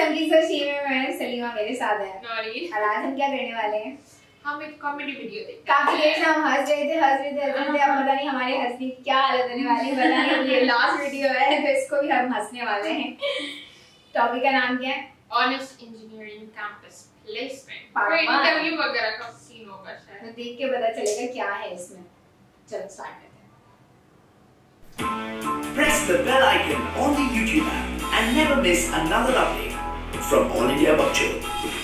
चमकी सोची में मैं सलीमा मेरे साथ है और आज हम क्या करने वाले हैं? हम एक कॉमेडी वीडियो देखें। काफी देर से हम हंस रहे थे अब पता नहीं हमारी हंसी क्या हालत होने वाली है, पता नहीं ये लास्ट वीडियो है तो इसको भी हम हंसने वाले हैं। टॉपिक का नाम क्या है? Honest engineering campus placement. Interview वगैरह का सीन होगा शायद, तो देख के पता चलेगा क्या है इसमें। चलो स्टार्ट करते हैं। Press the bell icon on the YouTube app and never miss another update from All India Bakchod.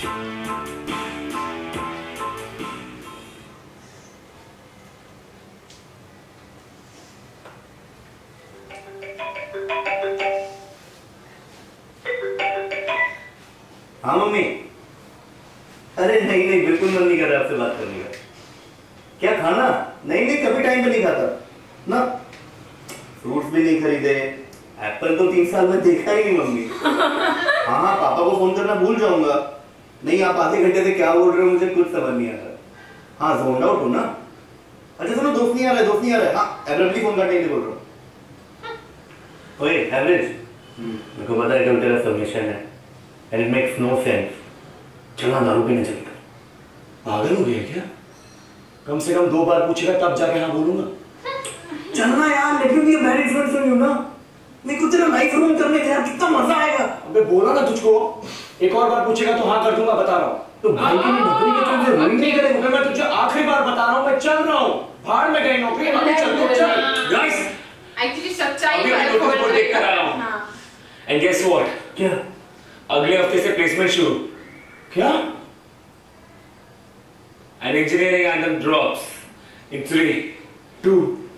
हाँ मम्मी। अरे नहीं नहीं, बिल्कुल मन नहीं कर रहा आपसे बात करने का। क्या खाना? नहीं नहीं, कभी टाइम पे नहीं खाता ना। फ्रूट्स भी नहीं खरीदे, एप्पल तो 3 साल में देखा ही नहीं मम्मी। हाँ हाँ, पापा को फोन करना भूल जाऊंगा। नहीं, आप आधे घंटे से क्या बोल रहे हो मुझे कुछ समझ नहीं आ रहा। हाँ, जोन आउट हो ना। अच्छा सुनो, दोस्त नहीं आ रहा है, दोस्त नहीं आ रहा है। हाँ, एवरेज फोन काटने के लिए बोल रहा हूँ। ओए एवरेज, मेरे को पता है कल तेरा सबमिशन है and it makes no sense. चलना दारू पीने चलता। पागल हो गया क्या? कम से कम 2 बार पूछेगा तब जाके हाँ बोलूंगा। चलना यार, लेकिन ये बैड इन्फ्लुएंस नहीं हो ना। नहीं कुछ तेरा लाइफ रूम करने का यार, कितना मजा आएगा। अबे बोला ना तुझको, एक और बार पूछेगा तो हाँ कर दूंगा, बता रहा हूँ। तो भाई की नौकरी के चलते रूम नहीं करेगा। मैं तुझे आखिरी बार बता रहा हूँ, मैं चल रहा हूँ। भाड़ में गई नौकरी, अभी चल तो चल। गाइस, एक्चुअली सच्चाई अभी मैं नोटिस बोर्ड देख कर आया हूँ। And guess what? क्या? अगले हफ्ते से प्लेसमेंट शुरू। क्या? And engineering anthem drops in 3, 2.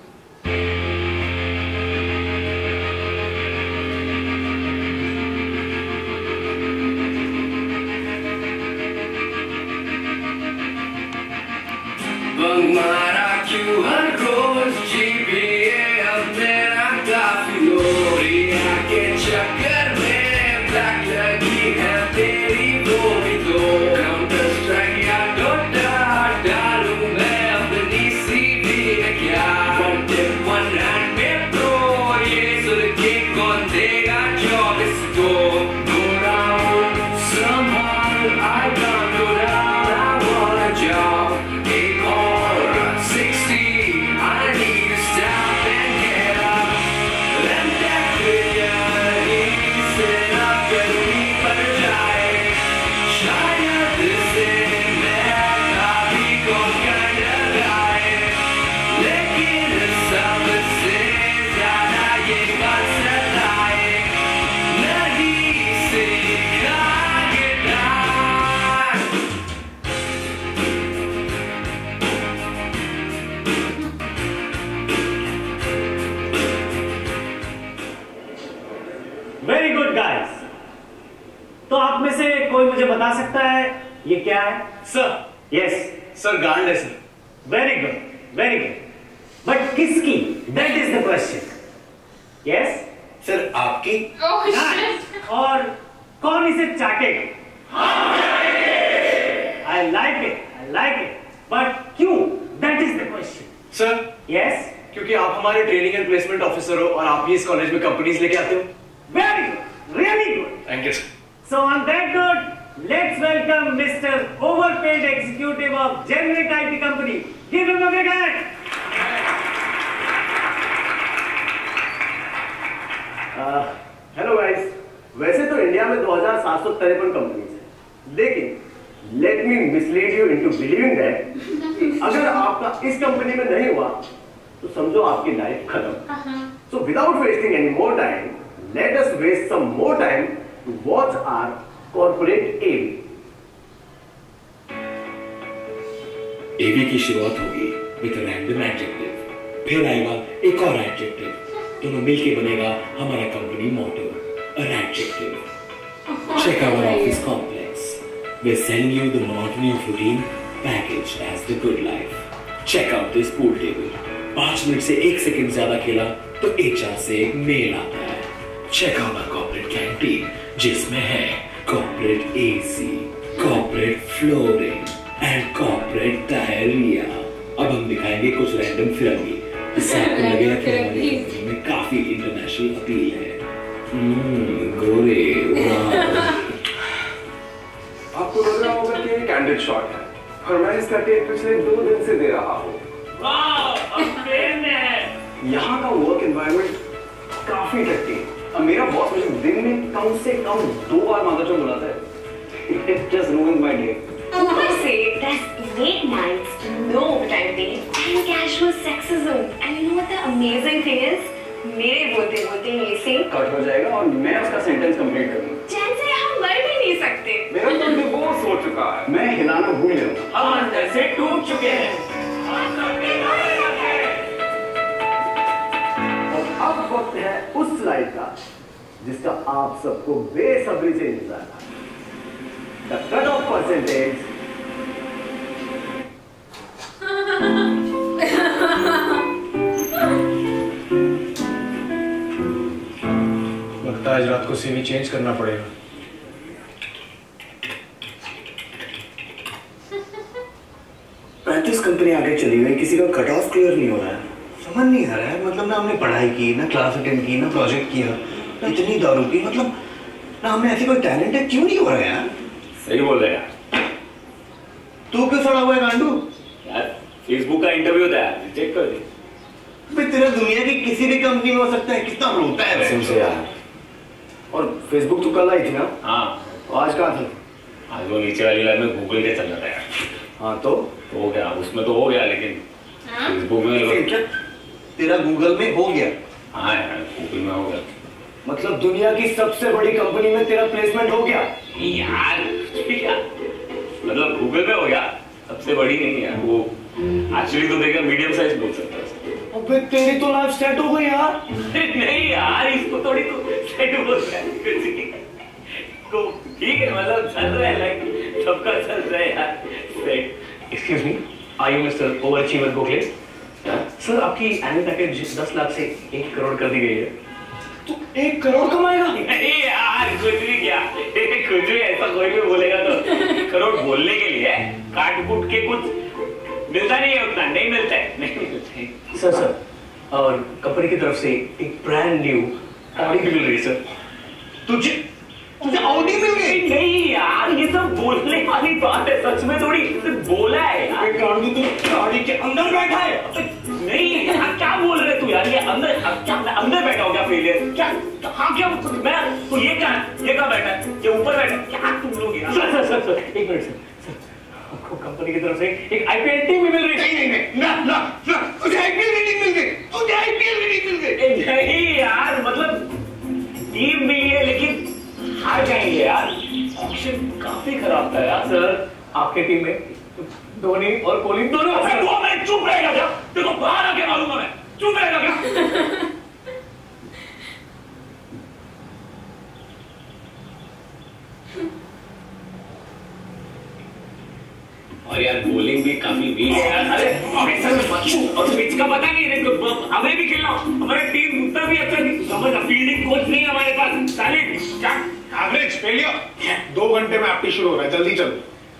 Bang mara क्यों हर रोज GPA अब मेरा काफी लो। रिया के चक्कर में ब्लैक लगी है तेरी वो भी तो। काउंटर स्ट्राइक या डोटा डालूं मैं अपनी CV में क्या। One tip one hand में प्रो, ये सुन के कौन देगा जॉब इसको। Go down somehow I can't go down, I want a job. एक और 60 I need to stop and get up. Let that failure sit up गर्मी पर जाए। शायद से मैं काफी को कर लगाए, लेकिन सबसे ज्यादा ये बात सताए। नहीं सीखा गिटार। Very good guys. तो आप में से कोई मुझे बता सकता है ये क्या है? सर। यस सर गांड है sir. Very good, very good. But किसकी? That is the question. Yes sir आपकी। Oh shit. और कौन इसे चाटेगा? आई लाइक इट बट क्यों? That is the question. Sir yes, क्योंकि आप हमारे ट्रेनिंग एंड प्लेसमेंट ऑफिसर हो और आप ही इस कॉलेज में कंपनीज लेके आते हो। Very good, really good. Thank you sir. So on that note, let's welcome Mr. Overpaid Executive of Generic IT Company. Give him a big hand. Hello guys. वैसे तो इंडिया में 2753 कंपनीज हैं, लेकिन let me mislead you into believing that अगर आपका इस company में नहीं हुआ तो समझो आपकी लाइफ खत्म। So without wasting any more time, let us waste some more time to watch our corporate AV. AV की शुरुआत होगी with a random adjective, फिर आएगा एक और adjective, दोनों मिलके बनेगा हमारा company motto, an adjective. Check our office complex. We're selling you the monotony of routine packaged as the good life. Check out this pool table. 5 minute से 1 second ज्यादा खेला तो HR से एक मेल आता है। Check out our corporate canteen, जिसमें है corporate AC, corporate flooring and corporate diarrhea. अब हम दिखाएंगे कुछ रैंडम फिरंगी, इससे आपको लगेगा कि हमारी कंपनी में काफी इंटरनेशनल अपील है। गोरे, वाह। आपको लग रहा होगा कि ये कैंडिड शॉट है, और मैं इसका टेक पिछले 2 दिन से दे रहा हूँ। यहाँ का वर्क एनवायरनमेंट काफी टट्टी है। मेरा बॉस मुझे दिन में कम से कम 2 बार मादरचोद बुलाता है। It just ruins my day. I say there's late nights, no overtime pay, and casual sexism. And you know what the amazing thing is? मेरे बोलते बोलते ये से कट हो जाएगा और मैं उसका सेंटेंस कंप्लीट करूँगा। चैन से हम मर भी नहीं सकते। मेरा तो डिवोर्स हो चुका है, मैं हिलाना भूल गया। हम अंदर से टूट चुके हैं। और अब वक्त है उस स्लाइड का जिसका आप सबको बेसब्री से इंतजार था। The cut-off percentage. लगता है आज रात को सीवी चेंज करना पड़ेगा। कंपनी आगे चली गई, किसी का कट ऑफ क्लियर नहीं हो रहा है। समझ नहीं आ रहा है, मतलब ना हमने पढ़ाई की, ना क्लास अटेंड की, ना प्रोजेक्ट किया, ना इतनी दारू की, मतलब ना हमें ऐसी कोई टैलेंट है, क्यों नहीं हो रहा है यार? सही बोल रहे यार। तू क्यों सड़ा हुआ है गांडू? यार फेसबुक का इंटरव्यू था यार, चेक कर दे। भाई तेरा दुनिया की किसी भी कंपनी में हो सकता है, कितना रोता है कसम से यार। और फेसबुक तो कल आई थी ना? हाँ। तो आज कहाँ थी? आज वो नीचे वाली लाइन में गूगल के चल रहा था यार। हाँ तो हो गया, उसमें तो हो गया, लेकिन फेसबुक में तेरा गूगल में हो गया? हाँ यार, गूगल में हो गया। मतलब दुनिया की सबसे बड़ी कंपनी में तेरा प्लेसमेंट हो गया? यार मतलब गूगल में हो गया, सबसे बड़ी नहीं है वो। एक्चुअली तो देखा मीडियम साइज बोल सकता है। अबे तेरी तो लाइफ सेट हो गई यार। नहीं यार, इसको थोड़ी तो सेट बोल रहा है। तो ठीक है, मतलब चल रहा है, लाइक सबका चल रहा है यार set. Excuse me, are you mister overachiever Gokhale? Sir आपकी एनुअल पैकेज 10 लाख से 1 करोड़ कर दी गई है। तू 1 करोड़ कमाएगा? नहीं यार, कुछ भी क्या, कुछ भी ऐसा कोई भी बोलेगा तो करोड़ बोलने के लिए काट कूट के कुछ मिलता नहीं है, उतना नहीं मिलता है, नहीं मिलता है। सर और कंपनी की तरफ से एक ब्रांड न्यू ऑडी भी मिल रही है सर। तुझे ऑडी मिल गई? नहीं यार, ये सब बोलने वाली बात है, सच में थोड़ी सिर्फ बोला है यार। गांडू तू गाड़ी के अंदर बैठा है? नहीं यार, क्या बोल रहे तू यार? ये अंदर क्या अंदर बैठा हो क्या फेलियर? क्या? हाँ क्या मैं तो ये क्या बैठा है? ये ऊपर बैठा है? क्या तुम लोग यार? सर एक मिनट सर, आपको कंपनी की तरफ से एक आईपीएल टीम भी मिल रही है। नहीं तुझे आईपीएल रेटिंग मिल गई, तुझे आईपीएल रेटिंग मिल गई। नहीं यार, मतलब टीम मिली है लेकिन हार जाएंगे यार। ऑप्शन काफी खराब था यार। सर आपके टीम में धोनी और कोहली दोनों। मैं चुप रहेगा क्या? देखो बाहर आके मारूंगा मैं, चुप रहेगा क्या? और यार बॉलिंग भी काफी वीक है यार। अरे सर और पिच का पता नहीं, हमें भी खेलना, हमारी टीम उतना भी अच्छा नहीं, समझ फील्डिंग कोच नहीं है हमारे पास। सालिक क्या एवरेज फेलियर। 2 घंटे में आपकी शुरू हो रहा है, जल्दी चलो।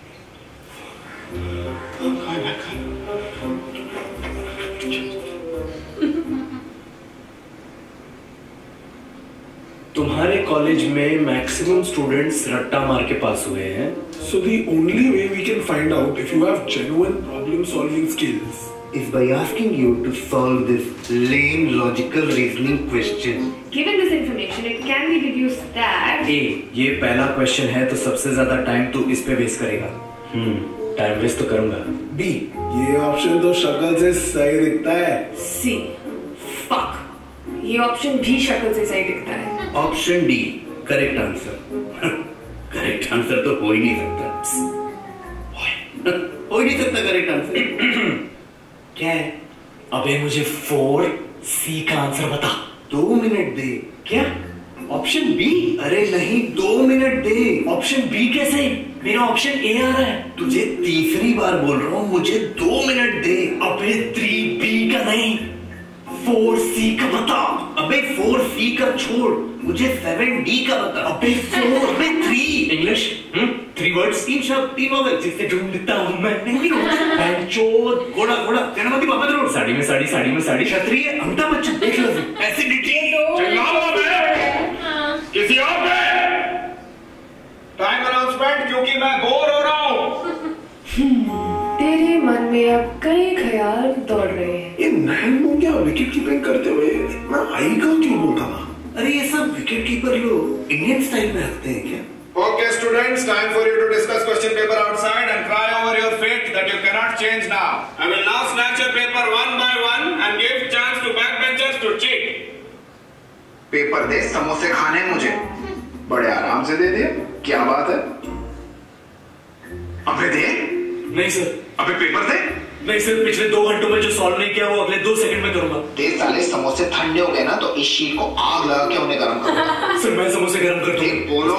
तुम्हारे कॉलेज में मैक्सिमम स्टूडेंट्स रट्टा मार के पास हुए हैं। So the only way we can find out if you have genuine problem solving skills is by asking you to solve this lame logical reasoning question. Given this information, it can be deduced that ए, ये पहला question है तो सबसे ज्यादा time तू इस पे waste करेगा। टाइम वेस्ट तो करूंगा। B, ये ऑप्शन तो शक्ल से सही दिखता है। C, fuck, ये ऑप्शन भी शक्ल से सही दिखता है। Option D correct answer. Correct answer तो हो ही नहीं सकता, हो ही नहीं सकता करेक्ट आंसर। क्या है? अबे मुझे 4C का आंसर बता। 2 मिनट दे। क्या? Option B? अरे नहीं, 2 मिनट दे। ऑप्शन बी कैसे? मेरा ऑप्शन ए आ रहा है। तुझे तीसरी बार बोल रहा हूँ, मुझे 2 मिनट दे। अबे 3B का नहीं, 4C का बता। अबे 4C का छोड़, मुझे 7D का बता। अबे 4, अबे 3 इंग्लिश 3 वर्ड्स, 3 शब्द, 3 वॉवेल जिससे ढूंढता हूँ मैं नहीं होता। घोड़ा घोड़ा गणपति बाबा जरूर। साड़ी में साड़ी, साड़ी में साड़ी, क्षत्रिय अमिताभ बच्चन। देख लो एसिडिटी। किसी और पे टाइम अनाउंसमेंट क्यों क्योंकि मैं बोर हो रहा हूँ। तेरे मन में अब कई ख्याल दौड़ रहे हैं। ये नैन क्या विकेट कीपिंग करते हुए इतना आई का क्यों बोलता था? अरे ये सब विकेट कीपर लोग इंडियन स्टाइल में रखते हैं क्या? Okay, students, time for you to discuss question paper outside and cry over your fate that you cannot change now. I will now snatch your paper one by one and give chance to backbenchers to cheat. Paper दे, समोसे खाने मुझे। बड़े आराम से दे दिए, क्या बात है? अबे दे। नहीं सर। अबे पेपर दे। नहीं सर, पिछले 2 घंटों में जो सॉल्व नहीं किया वो अगले 2 सेकंड में करूंगा। तेरे साले समोसे ठंडे हो गए ना तो इस शीट को आग लगा के उन्हें गर्म करो। सर मैं समोसे गर्म कर दूं। बोलो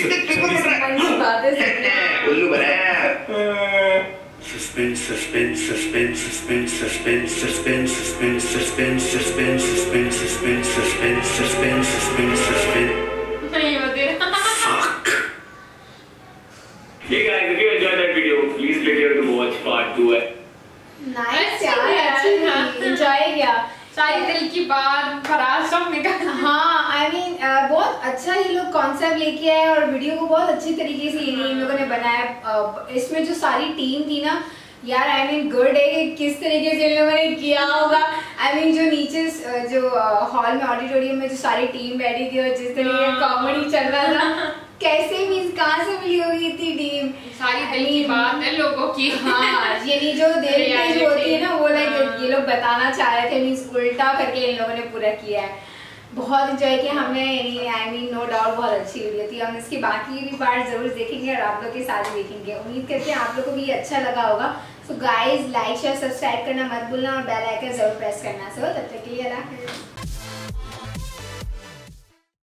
उल्लू बना। Suspense, suspense, suspense, suspense, suspense, suspense, suspense, suspense, suspense, suspense, suspense, suspense, suspense, suspense, suspense. नहीं होते। Fuck. Hey guys, if you enjoyed that video, please click here to watch part 2. Nice यार, अच्छी एंजॉय किया। सारी दिल की बात फराज सब निकल। हाँ, I mean बहुत अच्छा ये लोग कॉन्सेप्ट लेके आए और वीडियो को बहुत अच्छी तरीके से इन लोगों ने बनाया। इसमें जो सारी टीम थी ना यार, I mean गुड है कि किस तरीके से इन लोगों ने किया होगा। I mean जो नीचे जो हॉल में ऑडिटोरियम में जो सारी टीम बैठी थी और जिस तरीके का कॉमेडी चल रहा था, कैसे मीन्स कहाँ से मिली होगी इतनी टीम? सारी दिल की बात है लोगों की। हाँ, यानी जो देर पेज होती है ना वो लाइक ये लोग बताना चाह रहे थे, मीन्स उल्टा करके इन लोगों ने पूरा किया है। बहुत एंजॉय किया हमने, यानी आई मीन नो डाउट बहुत अच्छी वीडियो थी। हम इसकी बाकी भी पार्ट जरूर देखेंगे और आप लोग के साथ देखेंगे। उम्मीद करते हैं आप लोग को भी अच्छा लगा होगा। So guys like share subscribe करना मत भूलना और बेल आइकन जरूर प्रेस करना। सो तब तक के लिए अल्लाह हाफिज़।